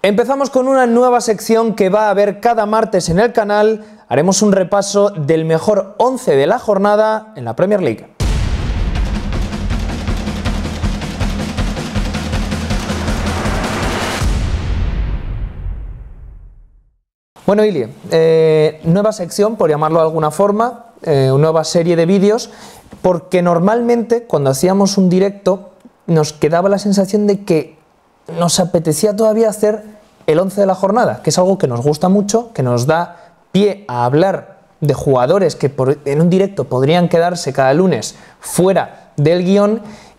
Empezamos con una nueva sección que va a haber cada martes en el canal. Haremos un repaso del mejor 11 de la jornada en la Premier League. Bueno, Ilie, nueva sección, por llamarlo de alguna forma, nueva serie de vídeos, porque normalmente cuando hacíamos un directo nos quedaba la sensación de que nos apetecía todavía hacer el 11 de la jornada, que es algo que nos gusta mucho, que nos da pie a hablar de jugadores que en un directo podrían quedarse cada lunes fuera del guión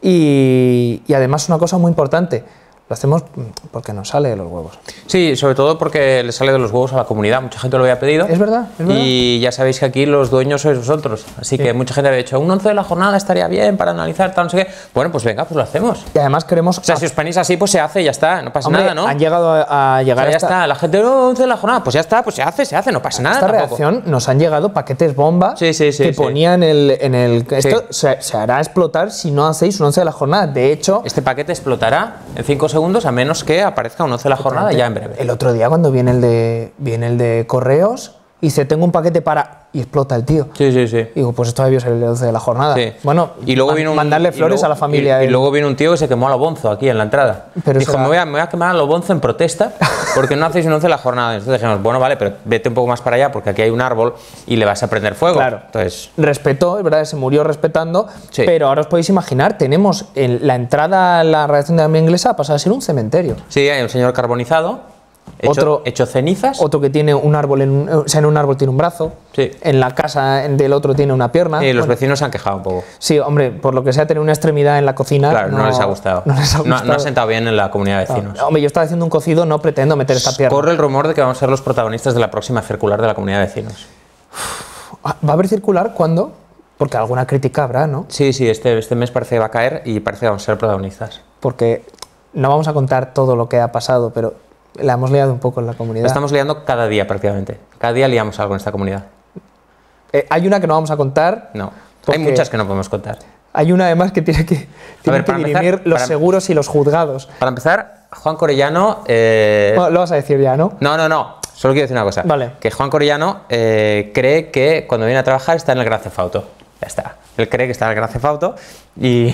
y además una cosa muy importante, lo hacemos porque nos sale de los huevos. Sí, sobre todo porque le sale de los huevos a la comunidad, mucha gente lo había pedido. Es verdad, es verdad. Y ya sabéis que aquí los dueños sois vosotros, así que mucha gente había dicho, un 11 de la jornada estaría bien para analizar, tal, no sé qué. Bueno, pues venga, pues lo hacemos. Y además queremos... O sea, si os ponéis así, pues se hace, ya está, no pasa nada, ¿no? Han llegado a llegar o sea, ya está, la gente, 11 de la jornada, pues ya está, pues se hace, no pasa nada. Esta tampoco. reacción nos han llegado paquetes bomba que ponían en el... Esto se hará explotar si no hacéis un 11 de la jornada, de hecho... Este paquete explotará en 5 segundos, a menos que aparezca un 11 de la jornada ya en breve. El otro día cuando viene el de correos y dice tengo un paquete para... y explota el tío. Sí. Digo, pues esto debió ser el 11 de la jornada. Sí. Bueno, y luego vino mandarle flores a la familia. Y luego vino un tío que se quemó a lo bonzo aquí en la entrada. Pero dijo, me voy a quemar a lo bonzo en protesta porque no hacéis un 11 de la jornada. Entonces dijimos, bueno, vale, pero vete un poco más para allá porque aquí hay un árbol y le vas a prender fuego. Claro. Entonces... Respetó, es verdad, se murió respetando, pero ahora os podéis imaginar, tenemos la entrada a la redacción de la inglesa ha pasado a ser un cementerio. Sí, hay un señor carbonizado. Hecho cenizas. Otro que tiene un árbol, en un árbol tiene un brazo, en la casa del otro tiene una pierna. Sí, los vecinos se han quejado un poco. Sí, hombre, por lo que sea, tener una extremidad en la cocina. Claro, no les ha gustado. No ha sentado bien en la comunidad de vecinos. Hombre, yo estaba haciendo un cocido, no pretendo meter esta pierna. Corre el rumor de que vamos a ser los protagonistas de la próxima circular de la comunidad de vecinos. ¿Va a haber circular cuándo? Porque alguna crítica habrá, ¿no? Sí, este mes parece que va a caer y parece que vamos a ser protagonistas. Porque no vamos a contar todo lo que ha pasado, pero la hemos liado un poco en la comunidad. La estamos liando cada día prácticamente. Cada día liamos algo en esta comunidad. Hay una que no vamos a contar. No, hay muchas que no podemos contar. Hay una además que tiene que dirimir los seguros y los juzgados. Para empezar, Juan Corellano... Bueno, lo vas a decir ya, ¿no? No. Solo quiero decir una cosa. Vale. Que Juan Corellano cree que cuando viene a trabajar está en el Gran Theft Auto. Ya está. Él cree que está en el Gran Theft Auto y...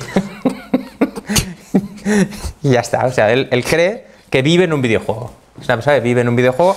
y ya está. O sea, él cree que vive en un videojuego. Es una persona que vive en un videojuego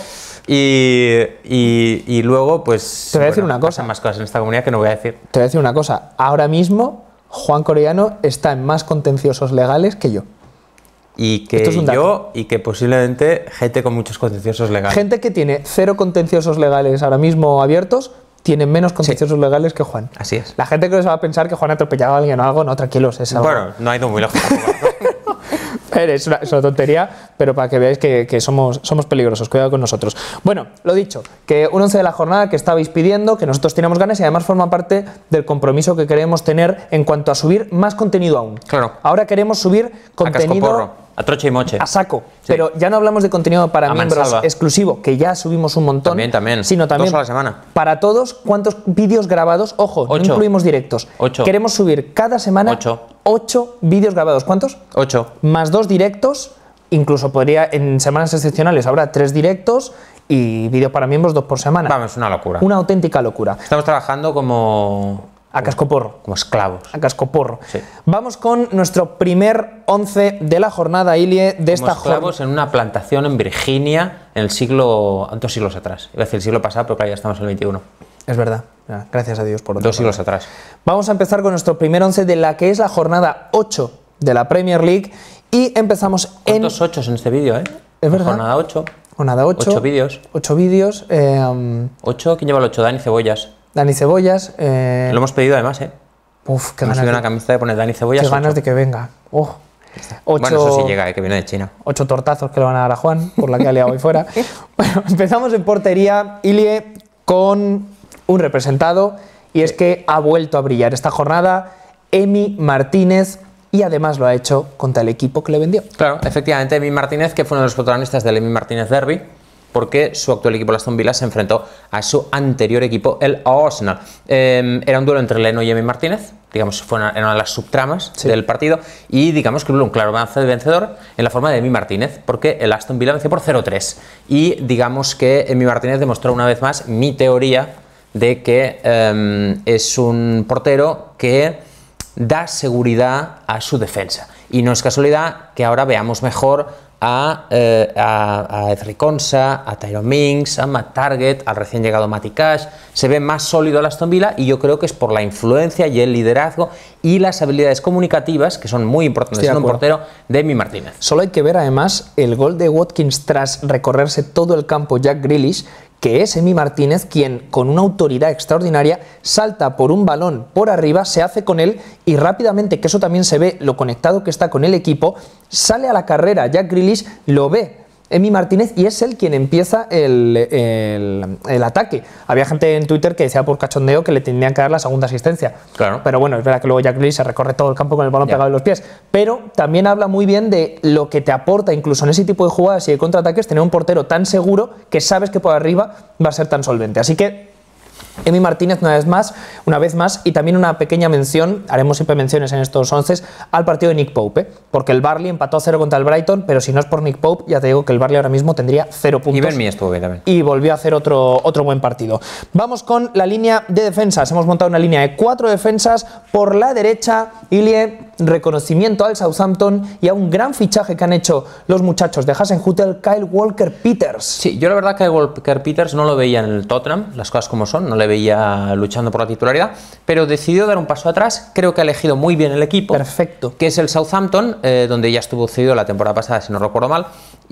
y luego, pues... Te voy a decir una cosa. Pasan más cosas en esta comunidad que no voy a decir. Te voy a decir una cosa. Ahora mismo, Juan Corellano está en más contenciosos legales que yo. Y que posiblemente gente con muchos contenciosos legales. Gente que tiene 0 contenciosos legales ahora mismo abiertos, tiene menos contenciosos legales que Juan. Así es. La gente que se va a pensar que Juan ha atropellado a alguien o algo, no, tranquilos, es algo. Bueno, no ha ido muy lejos. Es una tontería, pero para que veáis que somos peligrosos, cuidado con nosotros. Bueno, lo dicho, que un 11 de la jornada que estabais pidiendo, que nosotros teníamos ganas y además forma parte del compromiso que queremos tener en cuanto a subir más contenido aún. Claro. Ahora queremos subir contenido... A troche y moche. A saco. Sí. Pero ya no hablamos de contenido para miembros exclusivo, que ya subimos un montón. También. Sino también 2 a la semana. Para todos, ¿cuántos vídeos grabados? Ojo, 8. No incluimos directos. 8. Queremos subir cada semana 8 vídeos grabados. ¿Cuántos? 8. Más 2 directos. Incluso podría, en semanas excepcionales, habrá 3 directos y vídeo para miembros 2 por semana. Vamos, una locura. Una auténtica locura. Estamos trabajando como... A cascoporro. Como esclavos. A cascoporro. Sí. Vamos con nuestro primer 11 de la jornada, Ilie, de esta jornada. Esclavos en una plantación en Virginia en el siglo... 2 siglos atrás. Iba a decir el siglo pasado, pero claro, ya estamos en el 21. Es verdad. Gracias a Dios por otro. 2 siglos atrás. Vamos a empezar con nuestro primer 11 de la que es la jornada 8 de la Premier League y empezamos en... ¿Cuántos 8 en este vídeo, Es verdad. Jornada 8. Jornada 8. 8 vídeos. 8 vídeos. 8, ¿quién lleva el 8? Dani Cebollas. Dani Cebollas. Lo hemos pedido además, Uf, qué ganas. Una camiseta de poner Dani Cebollas. Qué ganas de que venga. 8, bueno, eso sí llega, que viene de China. 8 tortazos que le van a dar a Juan, por la que ha liado hoy fuera. Bueno, empezamos en portería, Ilie, con un representado, y es que ha vuelto a brillar esta jornada Emi Martínez, y además lo ha hecho contra el equipo que le vendió. Claro, efectivamente, Emi Martínez, que fue uno de los protagonistas del Emi Martínez Derby, porque su actual equipo, el Aston Villa, se enfrentó a su anterior equipo, el Arsenal. Era un duelo entre Leno y Emi Martínez, digamos, era una de las subtramas del partido, y digamos que hubo un claro vencedor en la forma de Emi Martínez, porque el Aston Villa venció por 0-3, y digamos que Emi Martínez demostró una vez más mi teoría de que es un portero que da seguridad a su defensa, y no es casualidad que ahora veamos mejor a Ezri Konsa, a Tyrone Mings, a Matt Target, al recién llegado Matty Cash. Se ve más sólido el Aston Villa, y yo creo que es por la influencia y el liderazgo y las habilidades comunicativas, que son muy importantes en un portero, de Emi Martínez. Solo hay que ver además el gol de Watkins tras recorrerse todo el campo Jack Grealish, que es Emi Martínez quien, con una autoridad extraordinaria, salta por un balón por arriba, se hace con él y rápidamente, que eso también se ve lo conectado que está con el equipo, sale a la carrera Jack Grealish, lo ve Emi Martínez y es él quien empieza el ataque. Había gente en Twitter que decía por cachondeo que le tendrían que dar la segunda asistencia. Claro. Pero bueno, es verdad que luego Jack Grealish se recorre todo el campo con el balón pegado en los pies. Pero también habla muy bien de lo que te aporta, incluso en ese tipo de jugadas y de contraataques, tener un portero tan seguro que sabes que por arriba va a ser tan solvente. Así que Emi Martínez una vez más, y también una pequeña mención, haremos siempre menciones en estos 11, al partido de Nick Pope, porque el Burnley empató 0 contra el Brighton, pero si no es por Nick Pope, ya te digo que el Burnley ahora mismo tendría 0 puntos. Y Ben Mee estuvo bien también. Y volvió a hacer otro buen partido. Vamos con la línea de defensas. Hemos montado una línea de 4 defensas. Por la derecha, Ilie, reconocimiento al Southampton y a un gran fichaje que han hecho los muchachos de Hasenhüttl, Kyle Walker-Peters. Sí, yo la verdad que Walker-Peters no lo veía en el Tottenham, las cosas como son, no le veía luchando por la titularidad, pero decidió dar un paso atrás. Creo que ha elegido muy bien el equipo. Perfecto. Que es el Southampton, donde ya estuvo cedido la temporada pasada, si no recuerdo mal,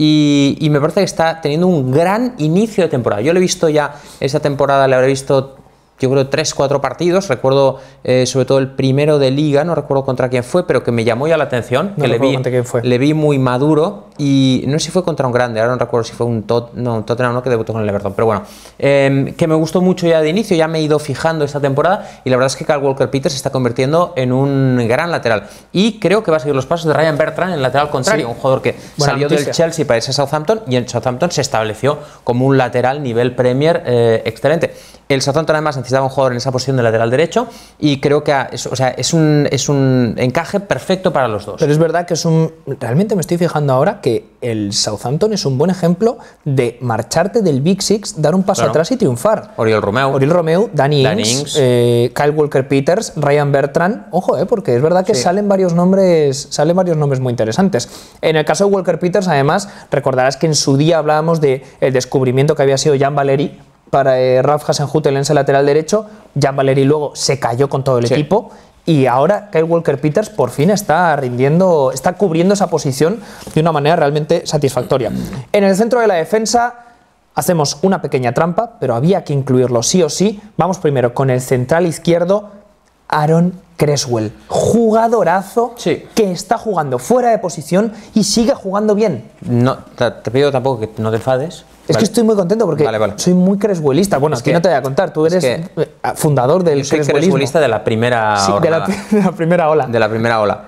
y me parece que está teniendo un gran inicio de temporada. Yo le he visto ya esa temporada, le habré visto, yo creo, 3-4 partidos. Recuerdo sobre todo el primero de Liga, no recuerdo contra quién fue, pero que me llamó ya la atención, no que le vi muy maduro, y no sé si fue contra un grande, ahora no recuerdo si fue un Tottenham, no, que debutó con el Everton, pero bueno, que me gustó mucho ya de inicio, ya me he ido fijando esta temporada, y la verdad es que Kyle Walker-Peters se está convirtiendo en un gran lateral, y creo que va a seguir los pasos de Ryan Bertrand en el lateral contrario, un jugador que salió del Chelsea para irse a Southampton, y en Southampton se estableció como un lateral nivel Premier excelente. El Southampton además necesitaba un jugador en esa posición de lateral derecho, y creo que es un encaje perfecto para los dos. Pero es verdad que realmente me estoy fijando ahora que el Southampton es un buen ejemplo de marcharte del Big Six, dar un paso atrás y triunfar. Oriol Romeu, Danny Ings, Kyle Walker-Peters, Ryan Bertrand. Ojo, porque es verdad que salen varios nombres muy interesantes. En el caso de Walker-Peters, además, recordarás que en su día hablábamos del descubrimiento que había sido Jan Valeri para Ralph Hasenhüttl en ese lateral derecho. Jan Valeri luego se cayó con todo el equipo, y ahora Kyle Walker-Peters por fin está cubriendo esa posición de una manera realmente satisfactoria. En el centro de la defensa hacemos una pequeña trampa, pero había que incluirlo sí o sí. Vamos primero con el central izquierdo, Aaron Cresswell, jugadorazo que está jugando fuera de posición y sigue jugando bien. No, te pido tampoco que no te enfades. Es que estoy muy contento porque soy muy creswellista. Bueno, aquí no te voy a contar, tú eres fundador del creswellismo. Soy creswellista de la primera ola. De la primera ola. De la primera ola.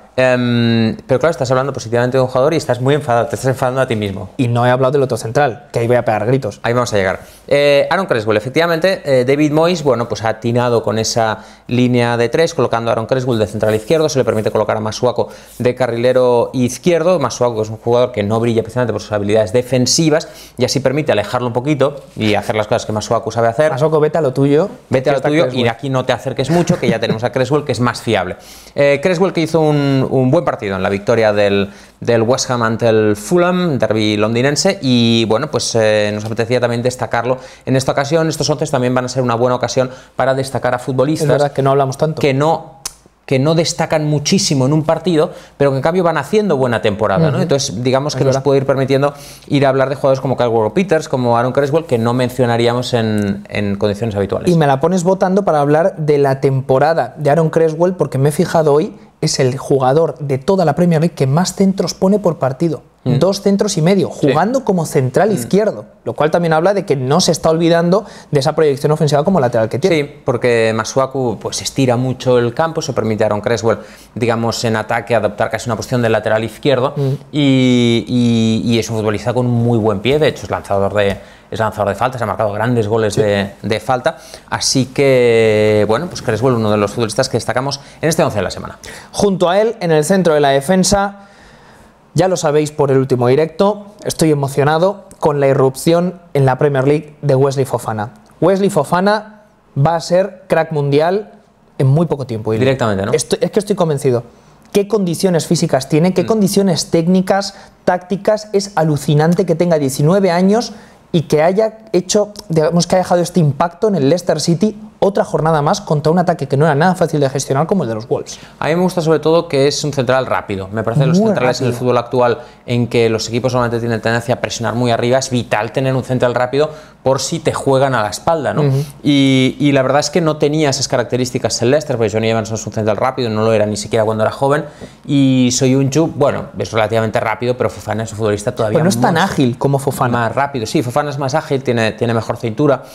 Pero claro, estás hablando positivamente de un jugador y estás muy enfadado, te estás enfadando a ti mismo. Y no he hablado del otro central, que ahí voy a pegar gritos. Ahí vamos a llegar. Aaron Cresswell, efectivamente, David Moyes, bueno, pues ha atinado con esa línea de 3, colocando a Aaron Cresswell de central izquierdo, se le permite colocar a Masuaku de carrilero izquierdo. Masuaku es un jugador que no brilla precisamente por sus habilidades defensivas, y así permite alejarlo un poquito y hacer las cosas que Masuaku sabe hacer. Masuaku, vete a lo tuyo. Vete a lo tuyo, y aquí no te acerques mucho, que ya tenemos a Cresswell, que es más fiable. Cresswell, que hizo un buen partido en la victoria del West Ham ante el Fulham, derbi londinense, y bueno, pues nos apetecía también destacarlo en esta ocasión. Estos 11 también van a ser una buena ocasión para destacar a futbolistas. Es verdad que no hablamos tanto. Que no destacan muchísimo en un partido, pero que en cambio van haciendo buena temporada, ¿no? Entonces, digamos que nos puede ir permitiendo ir a hablar de jugadores como Kyle Walker-Peters, como Aaron Cresswell, que no mencionaríamos en condiciones habituales. Y me la pones votando para hablar de la temporada de Aaron Cresswell, porque me he fijado hoy, es el jugador de toda la Premier League que más centros pone por partido. 2 centros y medio, jugando como central izquierdo, lo cual también habla de que no se está olvidando de esa proyección ofensiva como lateral que tiene. Sí, porque Masuaku pues estira mucho el campo, se permite a Aaron Cresswell, digamos, en ataque adoptar casi una posición de lateral izquierdo y es un futbolista con muy buen pie, de hecho es lanzador de faltas, ha marcado grandes goles de falta, así que, bueno, pues Cresswell, uno de los futbolistas que destacamos en este 11 de la semana. Junto a él, en el centro de la defensa, ya lo sabéis por el último directo, estoy emocionado con la irrupción en la Premier League de Wesley Fofana. Wesley Fofana va a ser crack mundial en muy poco tiempo. Directamente, ¿no? Es que estoy convencido. ¿Qué condiciones físicas tiene? ¿Qué condiciones técnicas, tácticas? Es alucinante que tenga 19 años y que haya hecho, digamos, que haya dejado este impacto en el Leicester City otra jornada más contra un ataque que no era nada fácil de gestionar como el de los Wolves. A mí me gusta sobre todo que es un central rápido. Me parece que los centrales en el fútbol actual, en que los equipos solamente tienen tendencia a presionar muy arriba, es vital tener un central rápido por si te juegan a la espalda, ¿no? Y la verdad es que no tenía esas características el Leicester, porque Johnny Evans es un central rápido, no lo era ni siquiera cuando era joven, y Soyuncu, bueno, es relativamente rápido, pero Fofana es un futbolista todavía no es tan ágil como Fofana. Más rápido, sí, Fofana es más ágil, tiene mejor cintura,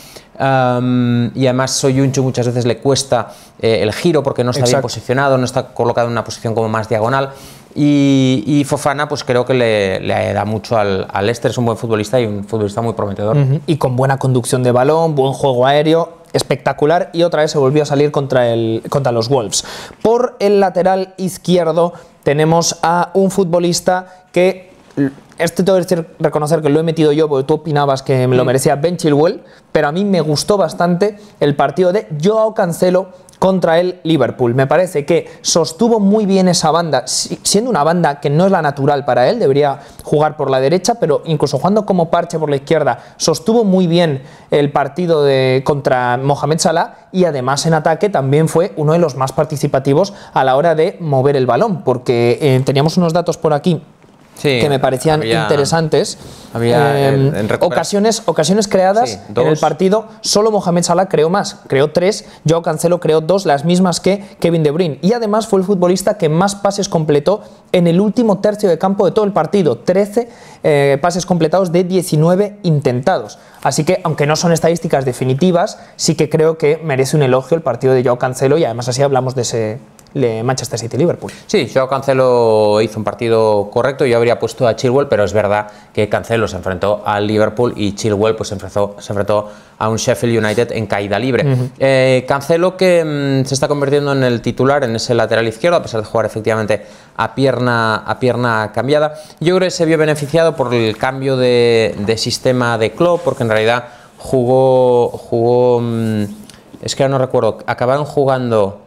y además Soyuncu muchas veces le cuesta el giro porque no está bien posicionado, no está colocado en una posición como más diagonal, y Fofana pues creo que le da mucho al Leicester, es un buen futbolista y un futbolista muy prometedor. Y con buena conducción de balón, buen juego aéreo, espectacular, y otra vez se volvió a salir contra los Wolves. Por el lateral izquierdo tenemos a un futbolista que... tengo que reconocer que lo he metido yo porque tú opinabas que me lo merecía Ben Chilwell, pero a mí me gustó bastante el partido de Joao Cancelo contra el Liverpool. Me parece que sostuvo muy bien esa banda, siendo una banda que no es la natural para él, debería jugar por la derecha, pero incluso jugando como parche por la izquierda, sostuvo muy bien el partido contra Mohamed Salah, y además en ataque también fue uno de los más participativos a la hora de mover el balón, porque teníamos unos datos por aquí que me parecían interesantes. Ocasiones creadas en el partido, solo Mohamed Salah creó más, creó 3, Joao Cancelo creó 2, las mismas que Kevin De Bruyne, y además fue el futbolista que más pases completó en el último tercio de campo de todo el partido, 13 pases completados de 19 intentados. Así que, aunque no son estadísticas definitivas, sí que creo que merece un elogio el partido de Joao Cancelo, y además así hablamos de ese Manchester City-Liverpool. Sí, Joao Cancelo hizo un partido correcto, yo habría puesto a Chilwell, pero es verdad que Cancelo se enfrentó al Liverpool y Chilwell pues se enfrentó a un Sheffield United en caída libre. Cancelo que se está convirtiendo en el titular en ese lateral izquierdo, a pesar de jugar efectivamente a pierna cambiada. Yo creo que se vio beneficiado por el cambio de sistema de Klopp, porque en realidad jugó es que ahora no recuerdo, acabaron jugando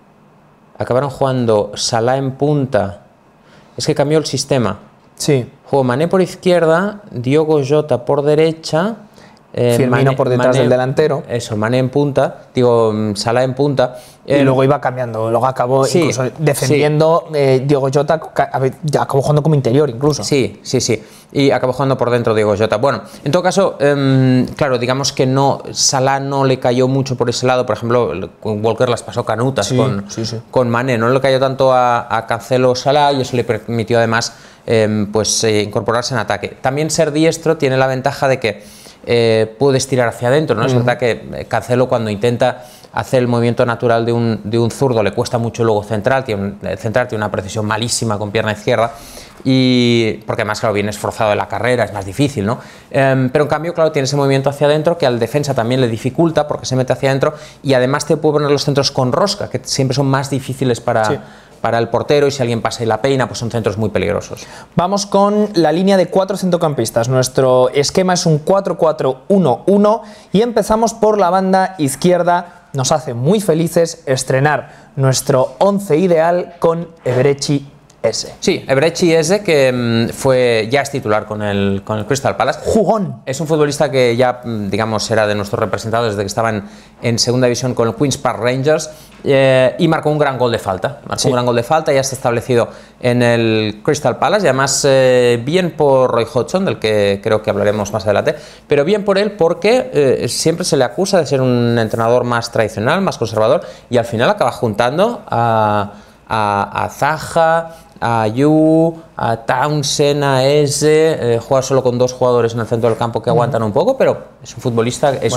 Salah en punta. Es que cambió el sistema. Sí. Jugó Mané por izquierda, Diogo Jota por derecha, Firmino por detrás del delantero. Eso, Mané en punta, Salah en punta. Y luego iba cambiando, luego acabó incluso defendiendo. Diogo Jota acabó jugando como interior incluso. Sí. Y acabó jugando por dentro Diogo Jota. Bueno, en todo caso, claro, digamos que Salah no le cayó mucho por ese lado. Por ejemplo, Walker las pasó canutas con Mané. No le cayó tanto a Cancelo Salah, y eso le permitió además incorporarse en ataque. También ser diestro tiene la ventaja de que puedes tirar hacia adentro, ¿no? Es verdad que Cancelo, cuando intenta hacer el movimiento natural de un zurdo, le cuesta mucho luego centrar, tiene una precisión malísima con pierna izquierda, y porque además, claro, viene esforzado de la carrera, es más difícil, ¿no? Pero en cambio, claro, tiene ese movimiento hacia adentro que al defensa también le dificulta porque se mete hacia adentro, y además te puede poner los centros con rosca, que siempre son más difíciles para el portero, y si alguien pasa y la peina, pues son centros muy peligrosos. Vamos con la línea de 4 centrocampistas. Nuestro esquema es un 4-4-1-1 y empezamos por la banda izquierda. Nos hace muy felices estrenar nuestro 11 ideal con Eberechi Eze. Sí, Eberechi Eze, que ya es titular con el Crystal Palace. Jugón. Es un futbolista que ya, digamos, era de nuestros representados desde que estaban en segunda división con el Queen's Park Rangers, y marcó un gran gol de falta. Un gran gol de falta, ya está establecido en el Crystal Palace, y además bien por Roy Hodgson, del que creo que hablaremos más adelante, pero bien por él porque siempre se le acusa de ser un entrenador más tradicional, más conservador, y al final acaba juntando a Zaha, a Ayew, a Townsend, a Eze, juega solo con 2 jugadores en el centro del campo que aguantan un poco, pero es un futbolista, es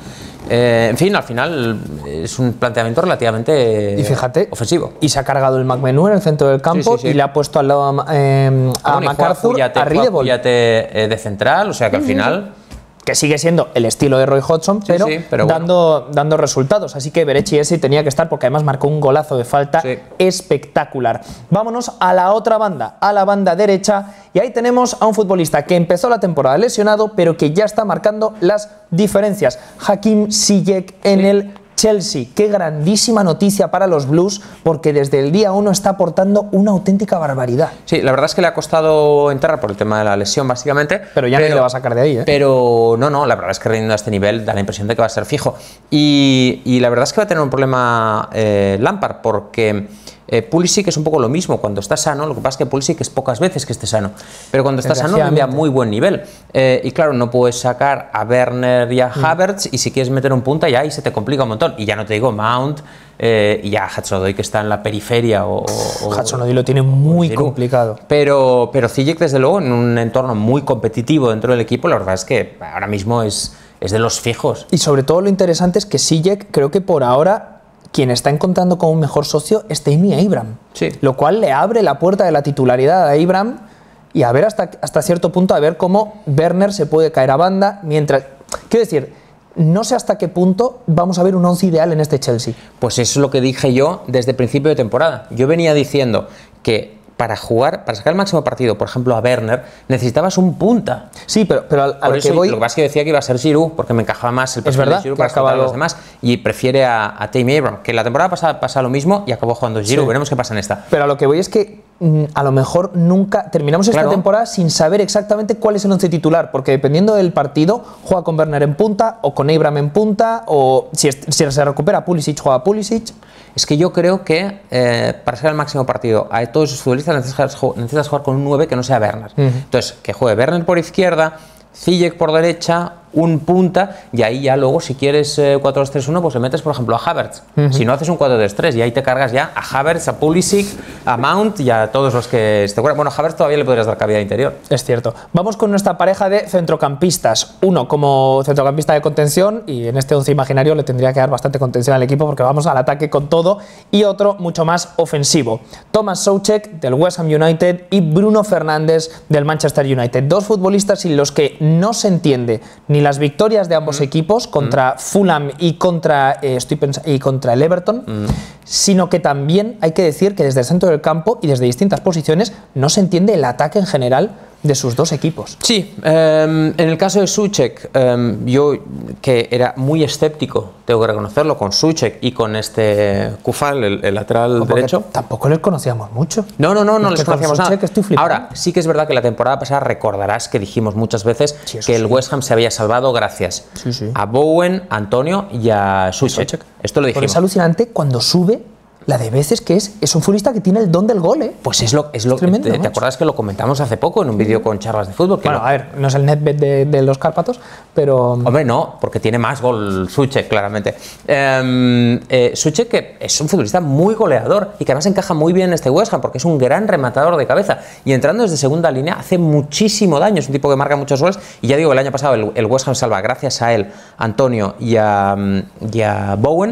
en fin, al final es un planteamiento relativamente y fíjate, ofensivo. Y se ha cargado el McMenú en el centro del campo y le ha puesto al lado a MacArthur, a Ridebol de central, o sea que al final... que sigue siendo el estilo de Roy Hodgson, pero, pero dando resultados. Así que Berechi ese tenía que estar porque además marcó un golazo de falta espectacular. Vámonos a la otra banda, a la banda derecha, y ahí tenemos a un futbolista que empezó la temporada lesionado, pero que ya está marcando las diferencias. Hakim Ziyech en el Chelsea. Qué grandísima noticia para los Blues, porque desde el día 1 está aportando una auténtica barbaridad. Sí, la verdad es que le ha costado entrar por el tema de la lesión, básicamente. Pero ya nadie le va a sacar de ahí, ¿eh? Pero no, la verdad es que rindiendo a este nivel da la impresión de que va a ser fijo. Y la verdad es que va a tener un problema Lampard, porque Pulisic es un poco lo mismo cuando está sano. Lo que pasa es que Pulisic es pocas veces que esté sano, pero cuando está sano rinde a muy buen nivel. Y claro, no puedes sacar a Werner y a Havertz, y si quieres meter un punta ya ahí se te complica un montón. Y ya no te digo Mount y ya Hudson-Odoi, que está en la periferia. Hudson-Odoi lo tiene muy complicado. Pero Ziyech, desde luego, en un entorno muy competitivo dentro del equipo, la verdad es que ahora mismo es de los fijos. Y sobre todo lo interesante es que Ziyech, creo que por ahora quien está encontrando como un mejor socio es Tammy Abraham, lo cual le abre la puerta de la titularidad a Abraham, y a ver hasta cierto punto, a ver cómo Werner se puede caer a banda, mientras, quiero decir, no sé hasta qué punto vamos a ver un 11 ideal en este Chelsea. Pues eso es lo que dije yo desde el principio de temporada. Yo venía diciendo que para sacar el máximo partido, por ejemplo, a Werner, necesitabas un punta. Sí, pero a lo que voy... Lo que pasa es que decía que iba a ser Giroud, porque me encajaba más el perfil de Giroud para acabar los demás, y prefiere a Tammy Abraham, que la temporada pasada pasa lo mismo y acabó jugando Giroud. Veremos qué pasa en esta. Pero a lo que voy es que a lo mejor nunca terminamos esta temporada sin saber exactamente cuál es el once titular, porque dependiendo del partido, juega con Werner en punta, o con Abraham en punta, o si se recupera Pulisic, juega Pulisic. Es que yo creo que para sacar el máximo partido a todos esos futbolistas necesitas jugar con un 9 que no sea Werner. Entonces, que juegue Werner por izquierda, Ziyech por derecha, un punta, y ahí ya luego, si quieres 4-2-3-1, pues le metes, por ejemplo, a Havertz. Si no, haces un 4-3-3 y ahí te cargas ya a Havertz, a Pulisic, a Mount y a todos los que te acuerdan. Bueno, a Havertz todavía le podrías dar cabida interior. Es cierto. Vamos con nuestra pareja de centrocampistas. Uno como centrocampista de contención, y en este 11 imaginario le tendría que dar bastante contención al equipo porque vamos al ataque con todo, y otro mucho más ofensivo. Thomas Soucek del West Ham United y Bruno Fernández del Manchester United. Dos futbolistas sin los que no se entiende ni las victorias de ambos equipos contra Fulham y contra el Everton, sino que también hay que decir que desde el centro del campo y desde distintas posiciones no se entiende el ataque en general de sus dos equipos. Sí, en el caso de Soucek, yo que era muy escéptico, tengo que reconocerlo, con Soucek y con este Kufal, el lateral derecho. Tampoco les conocíamos mucho. No les conocíamos nada. Estoy ahora, sí que es verdad que la temporada pasada recordarás que dijimos muchas veces que el West Ham se había salvado gracias a Bowen, a Antonio y a Soucek. Esto lo dijimos. Porque es alucinante cuando sube la de veces que es un futbolista que tiene el don del gol, ¿eh? Pues es tremendo, ¿te acuerdas que lo comentamos hace poco en un vídeo con charlas de fútbol? Bueno, a ver, no es el netbet de los Cárpatos, pero... Hombre, no, porque tiene más gol Soucek, claramente. Soucek, que es un futbolista muy goleador y que además encaja muy bien en este West Ham porque es un gran rematador de cabeza, y entrando desde segunda línea hace muchísimo daño. Es un tipo que marca muchos goles, y ya digo, el año pasado el West Ham salva gracias a él, Antonio y a Bowen,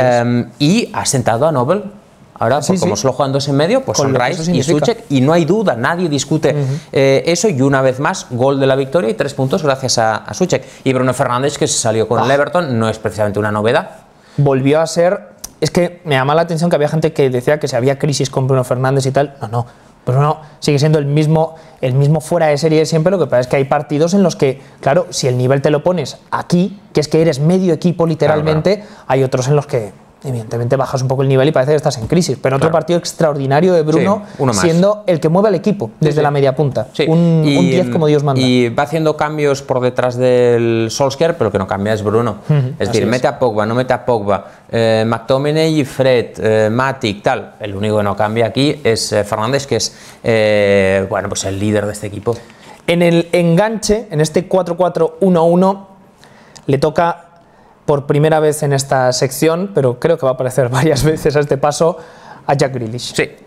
y ha sentado a Nobel. Ahora, como solo juegan dos en medio, pues son Rice y Soucek, y no hay duda, nadie discute eso, y una vez más, gol de la victoria y 3 puntos gracias a Soucek. Y Bruno Fernández, que se salió con el Everton, no es precisamente una novedad. Volvió a ser... Es que me llama la atención que había gente que decía que si había crisis con Bruno Fernández y tal. No. Bruno sigue siendo el mismo fuera de serie de siempre. Lo que pasa es que hay partidos en los que, claro, si el nivel te lo pones aquí, que es que eres medio equipo literalmente, hay otros en los que evidentemente bajas un poco el nivel y parece que estás en crisis. Pero otro partido extraordinario de Bruno, siendo el que mueve al equipo desde la media punta. Un 10 como Dios manda. Y va haciendo cambios por detrás del Solskjaer, pero que no cambia es Bruno. Es decir, mete a Pogba, no mete a Pogba, McTominay y Fred, Matic, tal. El único que no cambia aquí es Fernández, que es pues el líder de este equipo. En el enganche, en este 4-4-1-1, le toca por primera vez en esta sección, pero creo que va a aparecer varias veces a este paso, a Jack Grealish. Sí.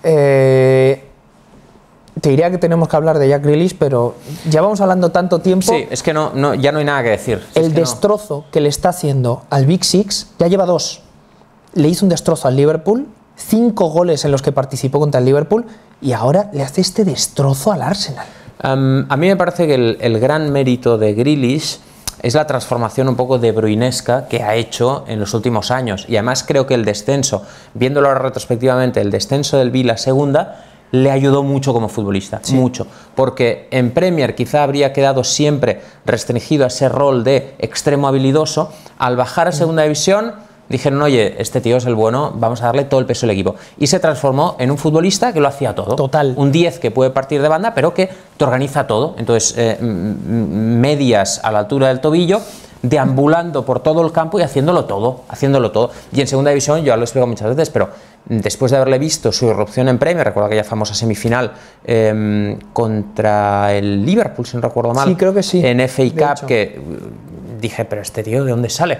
Te diría que tenemos que hablar de Jack Grealish, pero ya vamos hablando tanto tiempo. Sí, es que ya no hay nada que decir. El destrozo que le está haciendo al Big Six, ya lleva 2. Le hizo un destrozo al Liverpool, 5 goles en los que participó contra el Liverpool, y ahora le hace este destrozo al Arsenal. A mí me parece que el gran mérito de Grealish es la transformación un poco de bruynesca que ha hecho en los últimos años. Y además creo que el descenso, viéndolo ahora retrospectivamente, el descenso del Villa a segunda le ayudó mucho como futbolista, mucho, porque en Premier quizá habría quedado siempre restringido a ese rol de extremo habilidoso. Al bajar a segunda división dijeron, oye, este tío es el bueno, vamos a darle todo el peso al equipo, y se transformó en un futbolista que lo hacía todo. Total. Un 10 que puede partir de banda, pero que te organiza todo. Entonces, medias a la altura del tobillo, deambulando por todo el campo y haciéndolo todo. Y en segunda división, yo ya lo he explicado muchas veces, pero después de haberle visto su irrupción en Premier, recuerdo aquella famosa semifinal contra el Liverpool, si no recuerdo mal, sí, creo que sí, en FA Cup, que dije, pero este tío, ¿de dónde sale?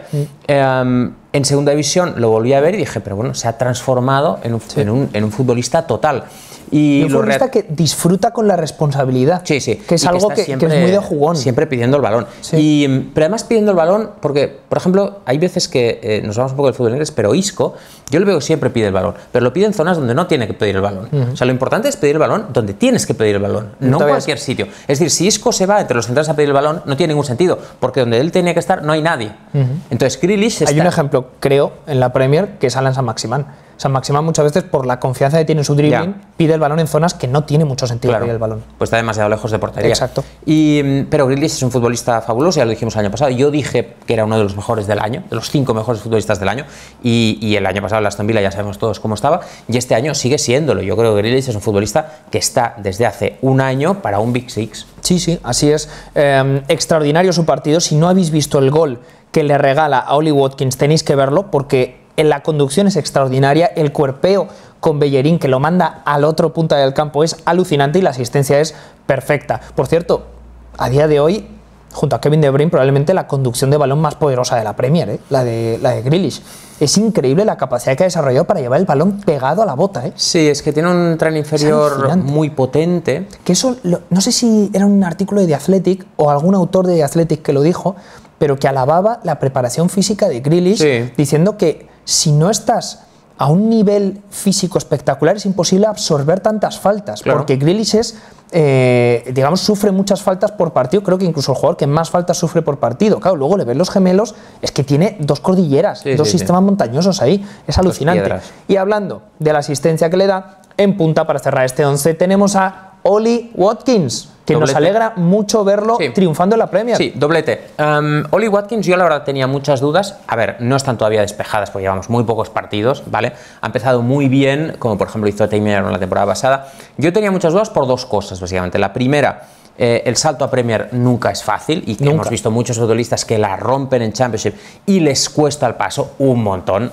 En segunda división lo volví a ver y dije, pero bueno, se ha transformado en un futbolista total. Y un futbolista que disfruta con la responsabilidad. Sí, sí. Que es algo que es muy de jugón. Siempre pidiendo el balón. Sí. Pero además pidiendo el balón, porque, por ejemplo, hay veces que nos vamos un poco del fútbol inglés, pero Isco, yo lo veo que siempre pide el balón, pero lo pide en zonas donde no tiene que pedir el balón. O sea, lo importante es pedir el balón donde tienes que pedir el balón, no en cualquier sitio. Es decir, si Isco se va entre los centrales a pedir el balón, no tiene ningún sentido, porque donde él tenía que estar no hay nadie. Entonces, Grealish está... Hay un ejemplo, creo, en la Premier, que es Alan Saint-Maximin. Saint-Maximin muchas veces, por la confianza que tiene en su dribbling, pide el balón en zonas que no tiene mucho sentido pedir el balón. Pues está demasiado lejos de portería. Exacto. Pero Grealish es un futbolista fabuloso, ya lo dijimos el año pasado. Yo dije que era uno de los mejores del año, de los 5 mejores futbolistas del año. Y el año pasado el Aston Villa ya sabemos todos cómo estaba. Y este año sigue siéndolo. Yo creo que Grealish es un futbolista que está desde hace un año para un Big Six. Sí, sí, así es. Extraordinario su partido. Si no habéis visto el gol que le regala a Ollie Watkins, tenéis que verlo, porque en la conducción es extraordinaria, el cuerpeo con Bellerín que lo manda al otro punto del campo es alucinante y la asistencia es perfecta. Por cierto, a día de hoy, junto a Kevin De Bruyne, probablemente la conducción de balón más poderosa de la Premier, la de Grealish. Es increíble la capacidad que ha desarrollado para llevar el balón pegado a la bota. Sí, es que tiene un tren inferior muy potente. Que eso, no sé si era un artículo de The Athletic o algún autor de The Athletic que lo dijo, pero que alababa la preparación física de Grealish, diciendo que si no estás a un nivel físico espectacular es imposible absorber tantas faltas, porque Grealish es, digamos, sufre muchas faltas por partido, creo que incluso el jugador que más faltas sufre por partido. Claro, luego le ves los gemelos, es que tiene 2 cordilleras, 2 sistemas montañosos ahí, es alucinante. Y hablando de la asistencia que le da, en punta para cerrar este 11 tenemos a Ollie Watkins, que nos alegra mucho verlo triunfando en la Premier. Sí, doblete. Ollie Watkins, yo la verdad tenía muchas dudas. A ver, no están todavía despejadas porque llevamos muy pocos partidos, ¿vale? Ha empezado muy bien, como por ejemplo hizo Taymir en la temporada pasada. Yo tenía muchas dudas por 2 cosas, básicamente. La primera, el salto a Premier nunca es fácil y que hemos visto muchos futbolistas que la rompen en Championship y les cuesta el paso un montón.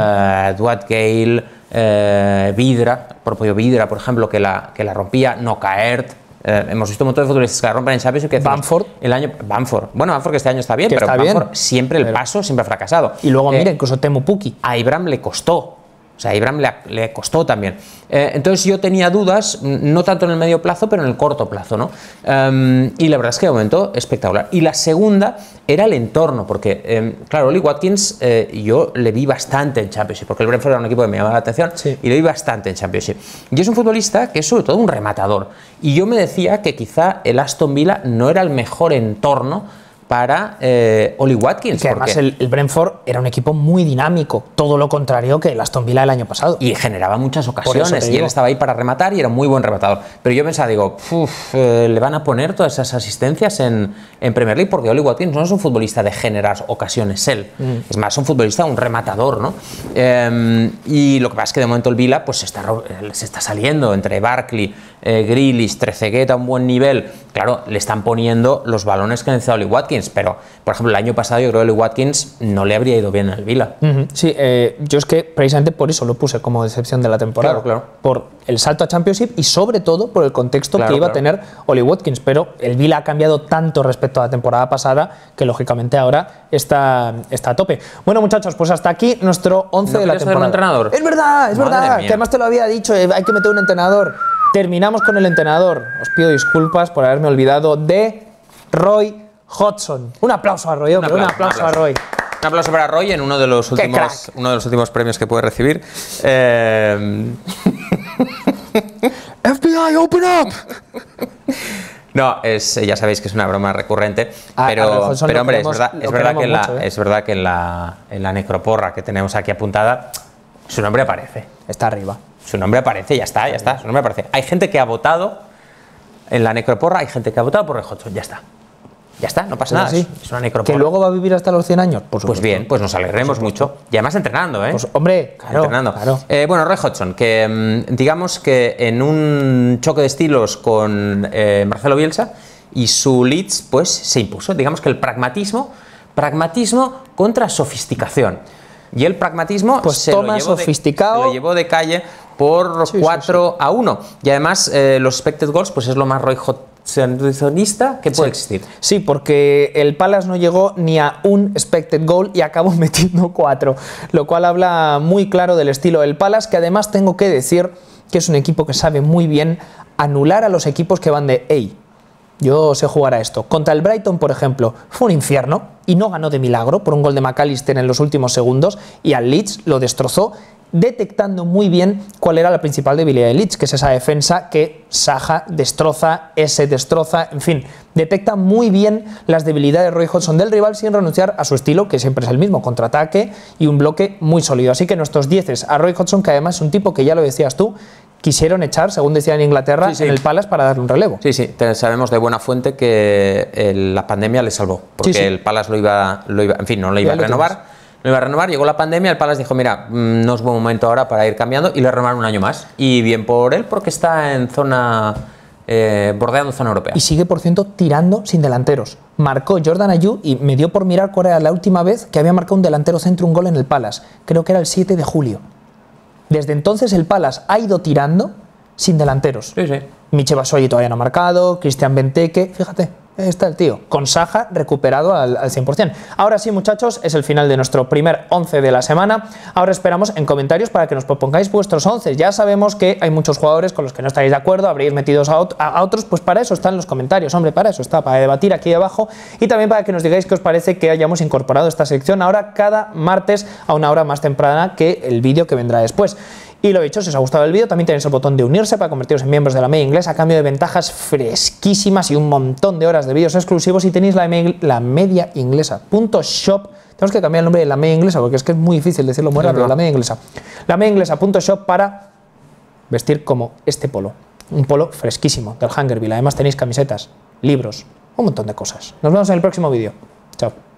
Dwight Gale, Vidra, propio Vidra, por ejemplo, que la rompía, Knockaert. Hemos visto un montón de futbolistas que la rompen en Championship. Bamford. Bamford que este año está bien, pero Bamford siempre el paso siempre ha fracasado. Y luego mira, incluso Teemu Pukki. A Ibram le costó. O sea, a Ibram le costó también. Entonces yo tenía dudas, no tanto en el medio plazo, pero en el corto plazo, ¿no? Y la verdad es que de momento espectacular. Y la segunda era el entorno, porque, claro, Ollie Watkins yo le vi bastante en Championship, porque el Brentford era un equipo que me llamaba la atención, y le vi bastante en Championship. Y es un futbolista que es sobre todo un rematador. Y yo me decía que quizá el Aston Villa no era el mejor entorno para Ollie Watkins. Y que además el Brentford era un equipo muy dinámico, todo lo contrario que el Aston Villa del año pasado. Y generaba muchas ocasiones, y él estaba ahí para rematar y era un muy buen rematador. Pero yo pensaba, digo, le van a poner todas esas asistencias en Premier League, porque Ollie Watkins no es un futbolista de generar ocasiones él, es más un futbolista, un rematador, ¿no? Y lo que pasa es que de momento el Villa pues se está saliendo entre Barkley, Grealish, Trezeguet a un buen nivel. Claro, le están poniendo los balones que necesita Ollie Watkins. Watkins, pero por ejemplo el año pasado yo creo que Oli Watkins no le habría ido bien en el Vila. Sí, yo es que precisamente por eso lo puse como decepción de la temporada, Claro. por el salto a Championship y sobre todo por el contexto que iba a tener Oli Watkins, pero el Vila ha cambiado tanto respecto a la temporada pasada que lógicamente ahora está a tope. Bueno muchachos, pues hasta aquí nuestro 11 de la temporada. ¿Un entrenador? Es verdad, que además te lo había dicho, hay que meter un entrenador. Terminamos con el entrenador. Os pido disculpas por haberme olvidado de Roy Hodgson. Un aplauso a Roy, hombre, un aplauso a Roy. Un aplauso para Roy en uno de los últimos premios que puede recibir. FBI, open up. No, ya sabéis que es una broma recurrente, pero hombre, es verdad que en la necroporra que tenemos aquí apuntada, su nombre aparece. Está arriba. Su nombre aparece, ya está, su nombre aparece. Hay gente que ha votado en la necroporra, hay gente que ha votado por Roy Hodgson, ya está, no pasa nada, sí. Es una necroporra. ¿Que luego va a vivir hasta los 100 años? Pues bien, pues nos alegremos mucho. Y además entrenando, ¿eh? Pues hombre, claro. Bueno, Roy Hodgson, que digamos que en un choque de estilos con Marcelo Bielsa y su Leeds, pues se impuso. Digamos que el pragmatismo contra sofisticación. Y el pragmatismo pues se toma lo llevó de calle por 4-1. Y además los expected goals pues es lo más Roy Hodgsonista que puede existir. Sí, porque el Palace no llegó ni a un expected goal y acabó metiendo 4, lo cual habla muy claro del estilo del Palace, que además tengo que decir que es un equipo que sabe muy bien anular a los equipos que van de hey, yo sé jugar a esto. Contra el Brighton, por ejemplo, fue un infierno y no ganó de milagro por un gol de McAllister en los últimos segundos y al Leeds lo destrozó, detectando muy bien cuál era la principal debilidad de Leeds, que es esa defensa que Saha destroza, destroza, en fin, detecta muy bien las debilidades de Roy Hodgson del rival sin renunciar a su estilo, que siempre es el mismo, contraataque y un bloque muy sólido. Así que nuestros 10 a Roy Hodgson, que además es un tipo que ya lo decías tú, quisieron echar, según decían en Inglaterra, en el Palace para darle un relevo. Sí, sabemos de buena fuente que la pandemia le salvó, porque el Palace no le iba a renovar. Llegó la pandemia, el Palace dijo, mira, no es buen momento ahora para ir cambiando, y le renovaron un año más. Y bien por él, porque está en zona, bordeando zona europea. Y sigue, por cierto, tirando sin delanteros. Marcó Jordan Ayew y me dio por mirar cuál era la última vez que había marcado un delantero centro un gol en el Palace. Creo que era el 7 de julio. Desde entonces el Palace ha ido tirando sin delanteros. Sí. Michy Batshuayi todavía no ha marcado, Christian Benteke, fíjate, ahí está el tío, con Saha recuperado al 100%. Ahora sí, muchachos, es el final de nuestro primer 11 de la semana. Ahora esperamos en comentarios para que nos propongáis vuestros 11. Ya sabemos que hay muchos jugadores con los que no estáis de acuerdo, habréis metido a otros, pues para eso están los comentarios, hombre, para eso está, para debatir aquí abajo y también para que nos digáis qué os parece que hayamos incorporado esta sección ahora cada martes a una hora más temprana que el vídeo que vendrá después. Y lo dicho, si os ha gustado el vídeo, también tenéis el botón de unirse para convertiros en miembros de la media inglesa a cambio de ventajas fresquísimas y un montón de horas de vídeos exclusivos. Y tenéis la media inglesa.shop. Tenemos que cambiar el nombre de la media inglesa porque es que es muy difícil decirlo muy rápido. La media inglesa. La media inglesa.shop para vestir como este polo. Un polo fresquísimo del Hungerville. Además tenéis camisetas, libros, un montón de cosas. Nos vemos en el próximo vídeo. Chao.